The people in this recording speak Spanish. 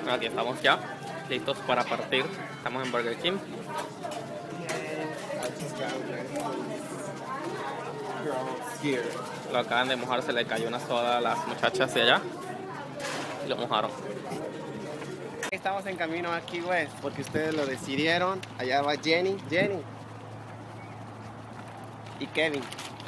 Aquí estamos ya, listos para partir. Estamos en Burger King. Lo acaban de mojar, se le cayó una soda a las muchachas de allá y lo mojaron. Estamos en camino a Key West porque ustedes lo decidieron. Allá va Jenny y Kevin.